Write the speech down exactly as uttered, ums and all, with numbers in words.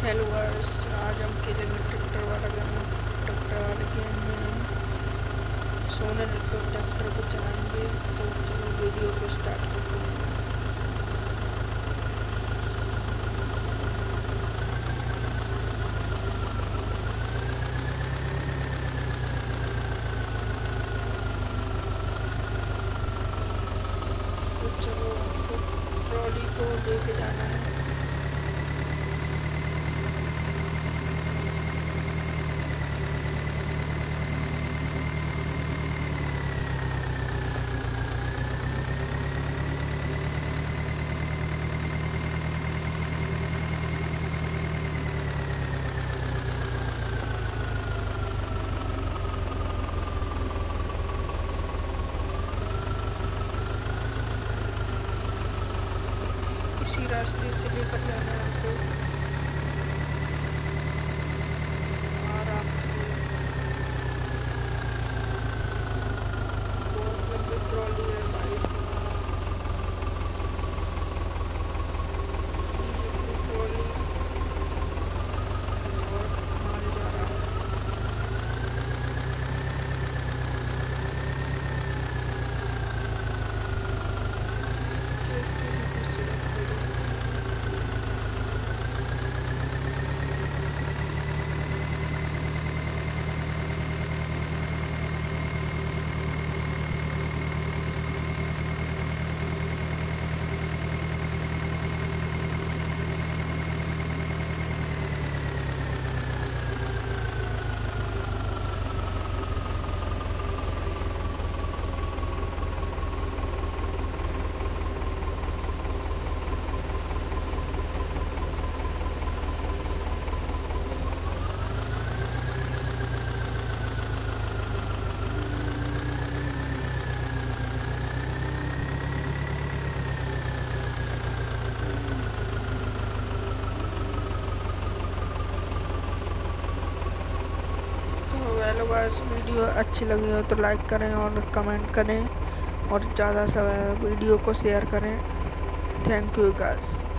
Hello guys, आज हम खेलेंगे ट्रैक्टर वाला गेम। ट्रैक्टर वाले गेम में हम सोनल को ट्रैक्टर को चलाएंगे। तो चलो वीडियो को स्टार्ट करते हैं। तो चलो आपको ट्रॉली को लेके जाना है। इसी रास्ते से लेकर जाना है हमको आराम से। बहुत लंबी ट्रॉली है गाइस। ट्रॉली बहुत माल जा रहा है। हेलो गाइस, वीडियो अच्छी लगी हो तो लाइक करें और कमेंट करें और ज़्यादा से वीडियो को शेयर करें। Thank you guys.